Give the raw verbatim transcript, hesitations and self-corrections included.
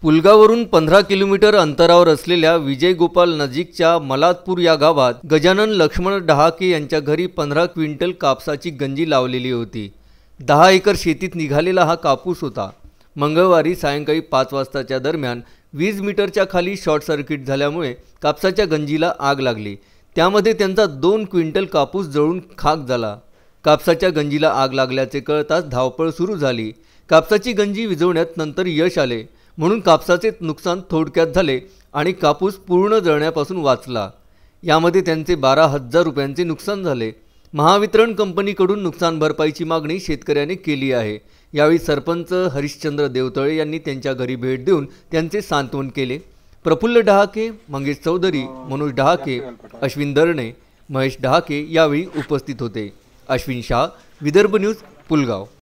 पुलगावरून पंधरा किलोमीटर अंतरावर असलेल्या विजयगोपाल नजीकच्या मलातपूर या गावात गजानन लक्ष्मण डहाके यांच्या घरी पंधरा क्विंटल कापसाची गंजी लावलेली होती। दहा एकर शेतीत निघालेला हा कापूस होता। मंगळवारी सायंकाळी पाच वाजताच्या दरम्यान वीस मीटरच्या खाली शॉर्ट सर्किट झाल्यामुळे कापसाच्या गंजीला आग लागली। त्यामध्ये त्यांचा दोन क्विंटल कापूस जळून खाक झाला। कापसाच्या गंजीला आग लागल्याचे कळताच धावपळ सुरू झाली। कापसाची गंजी विझवण्यात नंतर यश आले, म्हणून कापसाचे नुकसान थोडक्यात झाले आणि कापूस पूर्ण जळण्यापासून वाचला। यामध्ये त्यांचे बारा हजार रुपयांचे नुकसान झाले। महावितरण कंपनीकडून नुकसान भरपाईची मागणी शेतकऱ्यांनी केली आहे। यावेळी सरपंच हरिश्चंद्र देवतळे यांनी त्यांच्या घरी भेट देऊन त्यांचे सांत्वन केले। प्रफुल्ल डहाके, मंगेश चौधरी, मनोज डहाके, अश्विन दरणे, महेश डहाके यावेळी उपस्थित होते। अश्विन शाह, विदर्भ न्यूज, पुलगाव।